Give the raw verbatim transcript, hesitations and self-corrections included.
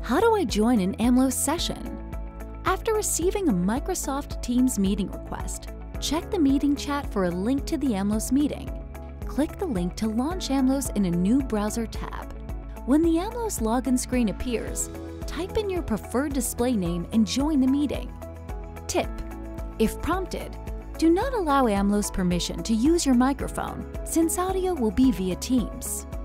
How do I join an AMLOS session? After receiving a Microsoft Teams meeting request, check the meeting chat for a link to the AMLOS meeting. Click the link to launch AMLOS in a new browser tab. When the AMLOS login screen appears, type in your preferred display name and join the meeting. Tip: if prompted, do not allow AMLOS permission to use your microphone, since audio will be via Teams.